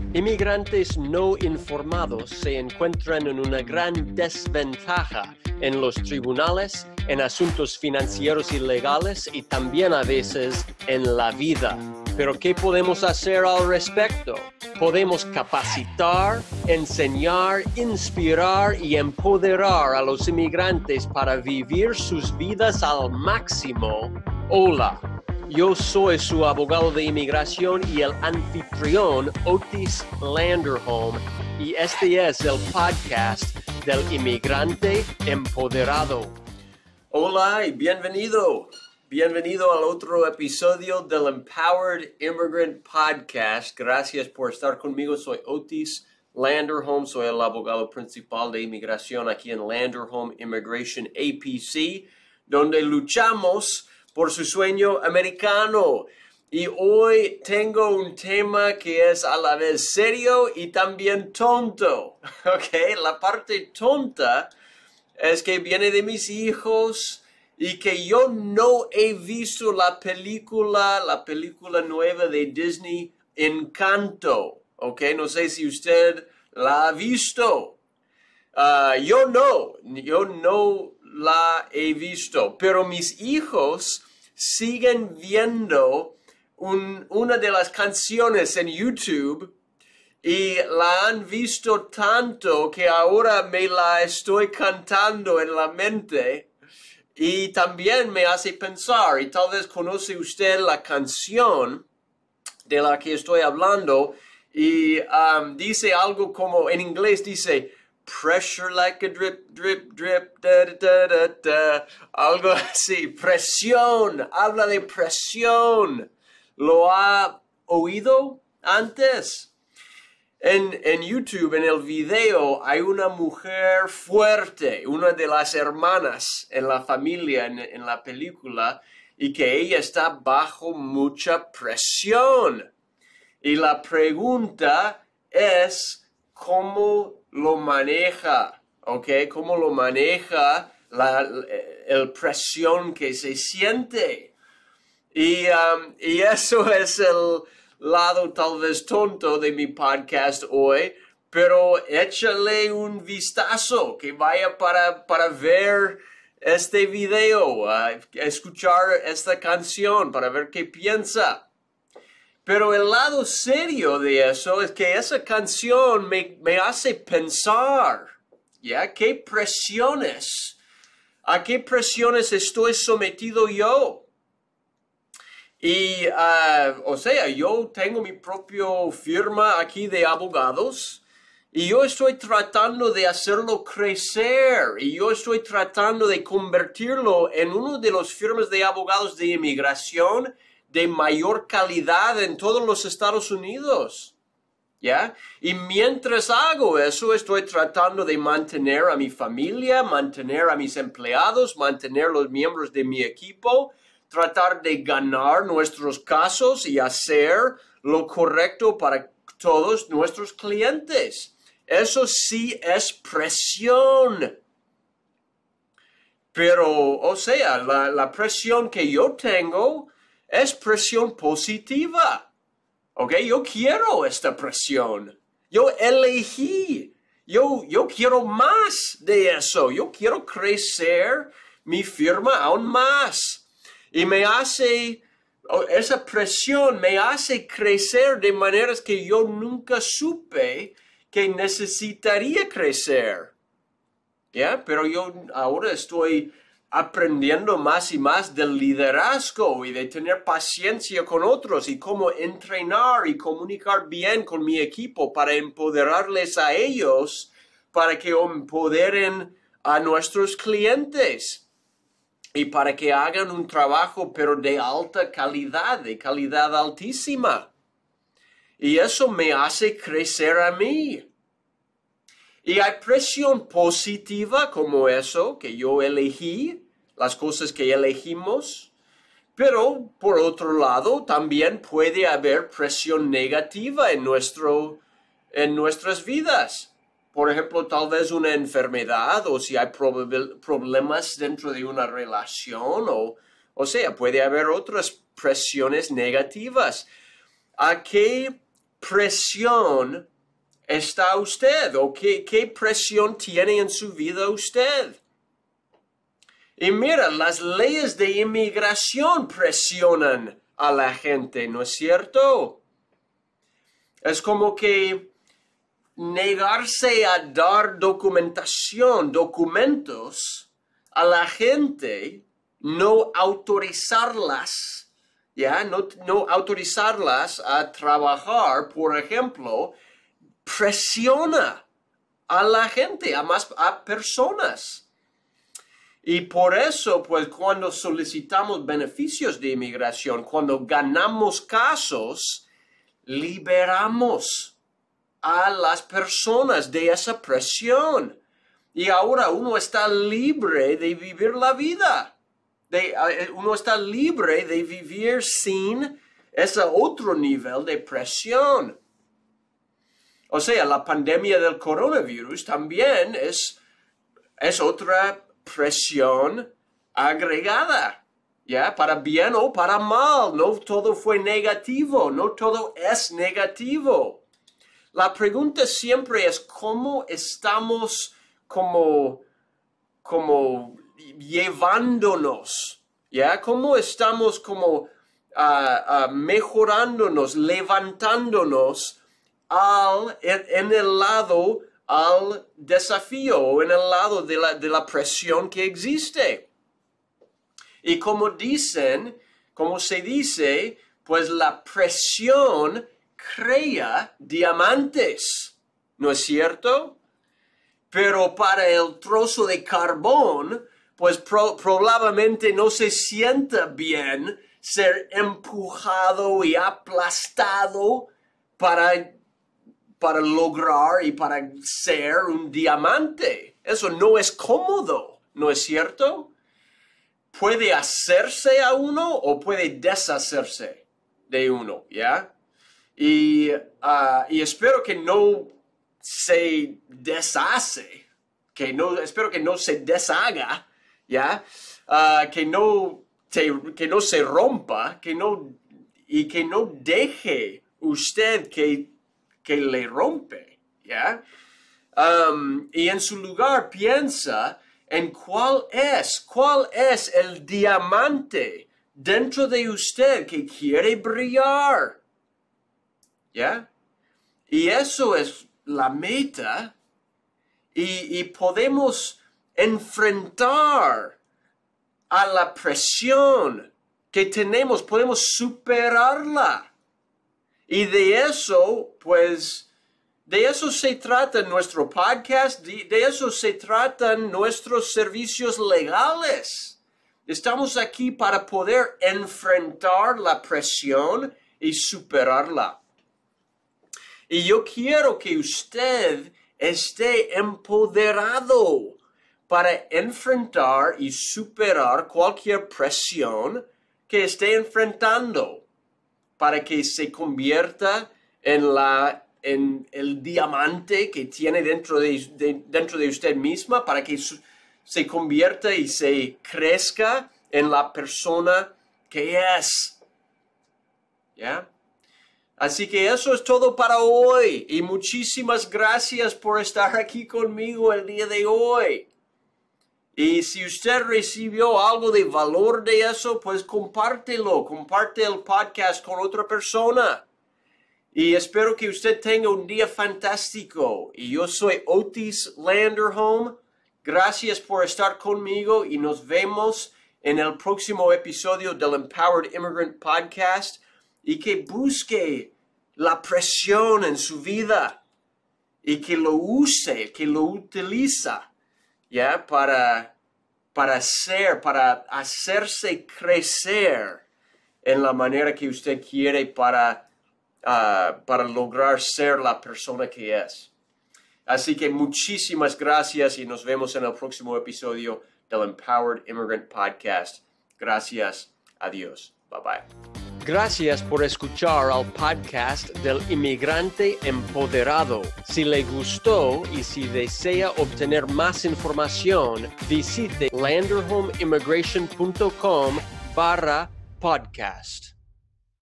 Inmigrantes no informados se encuentran en una gran desventaja en los tribunales, en asuntos financieros y legales y también a veces en la vida. Pero ¿qué podemos hacer al respecto? Podemos capacitar, enseñar, inspirar y empoderar a los inmigrantes para vivir sus vidas al máximo. Hola. Yo soy su abogado de inmigración y el anfitrión Otis Landerholm y este es el podcast del Inmigrante Empoderado. Hola y bienvenido. Bienvenido al otro episodio del Empowered Immigrant Podcast. Gracias por estar conmigo. Soy Otis Landerholm. Soy el abogado principal de inmigración aquí en Landerholm Immigration A.P.C, donde luchamos por su sueño americano. Y hoy tengo un tema que es a la vez serio y también tonto. ¿Ok? La parte tonta es que viene de mis hijos y que yo no he visto la película nueva de Disney, Encanto. ¿Ok? No sé si usted la ha visto. Yo no la he visto, pero mis hijos siguen viendo una de las canciones en YouTube y la han visto tanto que ahora me la estoy cantando en la mente y también me hace pensar, y tal vez conoce usted la canción de la que estoy hablando y dice algo como, en inglés dice, pressure like a drip, drip, drip, da, da, da, da. Algo así. Presión. Habla de presión. ¿Lo ha oído antes? En YouTube, en el video, hay una mujer fuerte, una de las hermanas en la familia, en la película, y que ella está bajo mucha presión. Y la pregunta es, ¿cómo lo maneja? ¿Ok? ¿Cómo lo maneja la presión que se siente? Y eso es el lado tal vez tonto de mi podcast hoy, pero échale un vistazo, que vaya para ver este video, escuchar esta canción, para ver qué piensa. Pero el lado serio de eso es que esa canción me hace pensar, ¿ya? ¿Qué presiones? ¿A qué presiones estoy sometido yo? Y, yo tengo mi propia firma aquí de abogados y yo estoy tratando de hacerlo crecer y yo estoy tratando de convertirlo en uno de los firmas de abogados de inmigración de mayor calidad en todos los Estados Unidos, ¿ya? Y mientras hago eso, estoy tratando de mantener a mi familia, mantener a mis empleados, mantener los miembros de mi equipo, tratar de ganar nuestros casos y hacer lo correcto para todos nuestros clientes. Eso sí es presión. Pero, la presión que yo tengo es presión positiva. ¿Ok? Yo quiero esta presión. Yo elegí. Yo quiero más de eso. Yo quiero crecer mi firma aún más. Y esa presión me hace crecer de maneras que yo nunca supe que necesitaría crecer. ¿Ya? Pero yo ahora estoy aprendiendo más y más del liderazgo y de tener paciencia con otros y cómo entrenar y comunicar bien con mi equipo para empoderarles a ellos, para que empoderen a nuestros clientes y para que hagan un trabajo pero de alta calidad, de calidad altísima. Y eso me hace crecer a mí. Y hay presión positiva como eso, que yo elegí, las cosas que elegimos. Pero, por otro lado, también puede haber presión negativa en nuestras vidas. Por ejemplo, tal vez una enfermedad o si hay problemas dentro de una relación puede haber otras presiones negativas. ¿A qué presión está usted o qué presión tiene en su vida usted? Y mira, las leyes de inmigración presionan a la gente, ¿no es cierto? Es como que negarse a dar documentos a la gente, no autorizarlas, ¿ya? No autorizarlas a trabajar, por ejemplo, presiona a la gente, a personas. Y por eso, pues, cuando solicitamos beneficios de inmigración, cuando ganamos casos, liberamos a las personas de esa presión. Y ahora uno está libre de vivir la vida. Uno está libre de vivir sin ese otro nivel de presión. O sea, la pandemia del coronavirus también es otra presión agregada, ¿ya? Para bien o para mal. No todo fue negativo, no todo es negativo. La pregunta siempre es cómo estamos como llevándonos, ¿ya? Cómo estamos como mejorándonos, levantándonos en el lado al desafío o en el lado de la presión que existe. Y como se dice, pues la presión crea diamantes, ¿no es cierto? Pero para el trozo de carbón, pues probablemente no se sienta bien ser empujado y aplastado para lograr y para ser un diamante. Eso no es cómodo, ¿no es cierto? Puede hacerse a uno o puede deshacerse de uno, ¿ya? Y espero que no se deshace, espero que no se deshaga, ¿ya? Que no se rompa, que no deje usted que le rompe, ¿ya? Y en su lugar piensa en cuál es el diamante dentro de usted que quiere brillar, ¿ya? Y eso es la meta y podemos enfrentar a la presión que tenemos, podemos superarla. Y de eso, pues, de eso se trata nuestro podcast, de eso se tratan nuestros servicios legales. Estamos aquí para poder enfrentar la presión y superarla. Y yo quiero que usted esté empoderado para enfrentar y superar cualquier presión que esté enfrentando, para que se convierta en el diamante que tiene dentro de usted misma, para que se convierta y se crezca en la persona que es. ¿Ya? Así que eso es todo para hoy. Y muchísimas gracias por estar aquí conmigo el día de hoy. Y si usted recibió algo de valor de eso, pues compártelo. Comparte el podcast con otra persona. Y espero que usted tenga un día fantástico. Y yo soy Otis Landerholm. Gracias por estar conmigo y nos vemos en el próximo episodio del Empowered Immigrant Podcast. Y que busque la presión en su vida y que lo use, que lo utiliza, ¿ya? Para hacerse crecer en la manera que usted quiere para lograr ser la persona que es. Así que muchísimas gracias y nos vemos en el próximo episodio del Empowered Immigrant Podcast. Gracias. Adiós. Bye bye. Gracias por escuchar al podcast del Inmigrante Empoderado. Si le gustó y si desea obtener más información, visite landerholmimmigration.com/podcast.